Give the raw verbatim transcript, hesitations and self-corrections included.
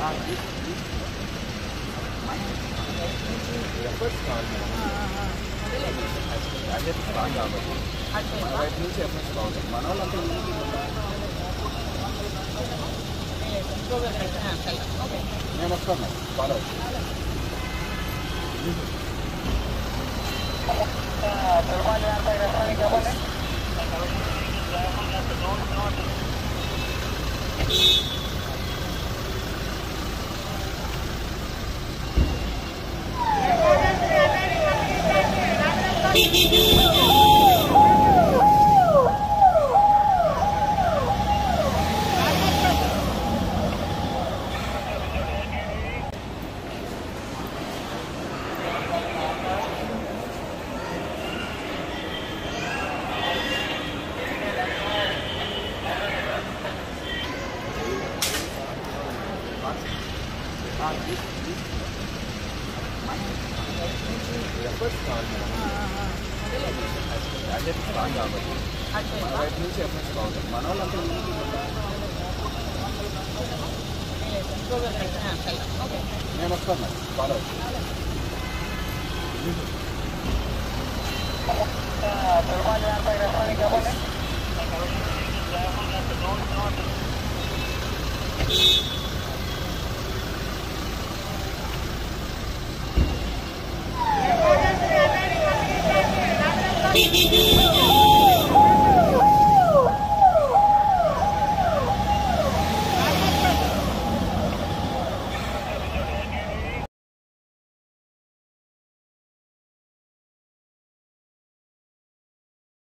Efforts కావాలి madam. అదే strong కాబట్టి మన వైపు నుంచి ఎఫర్ట్స్ కావాలి. మన వాళ్ళంతా నేను వస్తాను మేడం. ఫాలో ఎఫర్ట్స్ కావాలి మేడం. అదే స్ట్రాంగ్ కాబట్టి మన వైపు నుంచి ఎఫర్ట్స్ కావాలి. మన వాళ్ళంతా నేను వస్తాను మేడం. Follow Thank you.